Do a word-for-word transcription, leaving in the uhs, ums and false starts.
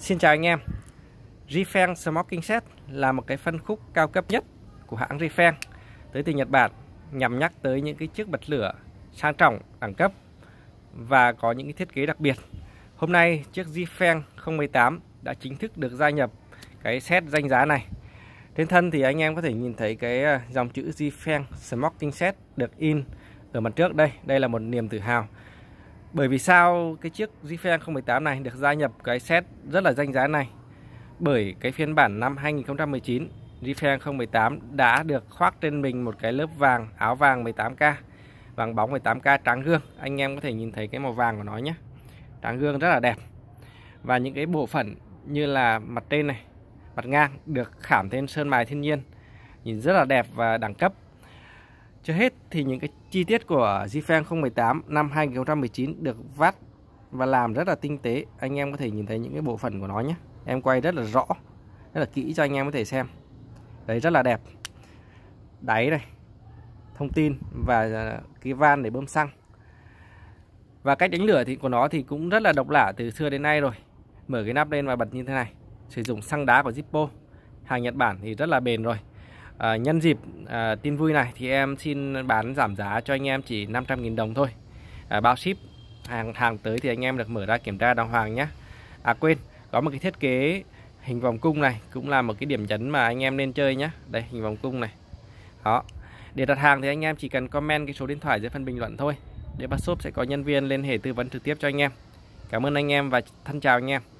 Xin chào anh em. Refeng Smoking Set là một cái phân khúc cao cấp nhất của hãng Refeng tới từ Nhật Bản, nhằm nhắc tới những cái chiếc bật lửa sang trọng, đẳng cấp và có những cái thiết kế đặc biệt. Hôm nay chiếc Refeng không một tám đã chính thức được gia nhập cái set danh giá này. Trên thân thì anh em có thể nhìn thấy cái dòng chữ Refeng Smoking Set được in ở mặt trước đây. Đây là một niềm tự hào. Bởi vì sao cái chiếc Refeng không một tám này được gia nhập cái set rất là danh giá này? Bởi cái phiên bản năm hai nghìn không trăm mười chín, Refeng không một tám đã được khoác trên mình một cái lớp vàng, áo vàng mười tám K, vàng bóng mười tám K trắng gương. Anh em có thể nhìn thấy cái màu vàng của nó nhé. Trắng gương rất là đẹp. Và những cái bộ phận như là mặt trên này, mặt ngang được khảm thêm sơn mài thiên nhiên, nhìn rất là đẹp và đẳng cấp. Chưa hết thì những cái chi tiết của Refeng không một tám năm hai nghìn không trăm mười chín được vắt và làm rất là tinh tế. Anh em có thể nhìn thấy những cái bộ phận của nó nhé. Em quay rất là rõ, rất là kỹ cho anh em có thể xem. Đấy, rất là đẹp. Đáy này, thông tin và cái van để bơm xăng. Và cách đánh lửa thì của nó thì cũng rất là độc lạ từ xưa đến nay rồi. Mở cái nắp lên và bật như thế này. Sử dụng xăng đá của Zippo, hàng Nhật Bản thì rất là bền rồi. À, nhân dịp à, tin vui này thì em xin bán giảm giá cho anh em chỉ năm trăm nghìn đồng thôi. À, bao ship, hàng hàng tới thì anh em được mở ra kiểm tra đàng hoàng nhé. À quên, có một cái thiết kế hình vòng cung này cũng là một cái điểm nhấn mà anh em nên chơi nhé. Đây, hình vòng cung này. Đó. Để đặt hàng thì anh em chỉ cần comment cái số điện thoại dưới phần bình luận thôi. Để bác shop sẽ có nhân viên liên hệ tư vấn trực tiếp cho anh em. Cảm ơn anh em và thân chào anh em.